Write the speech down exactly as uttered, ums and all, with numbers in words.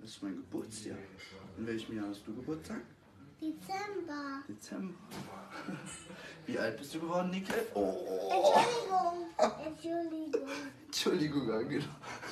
Das ist mein Geburtsjahr. In welchem Jahr hast du Geburtstag? Dezember. Dezember. Wie alt bist du geworden, Nickel? Oh. Entschuldigung. Entschuldigung. Entschuldigung, genau.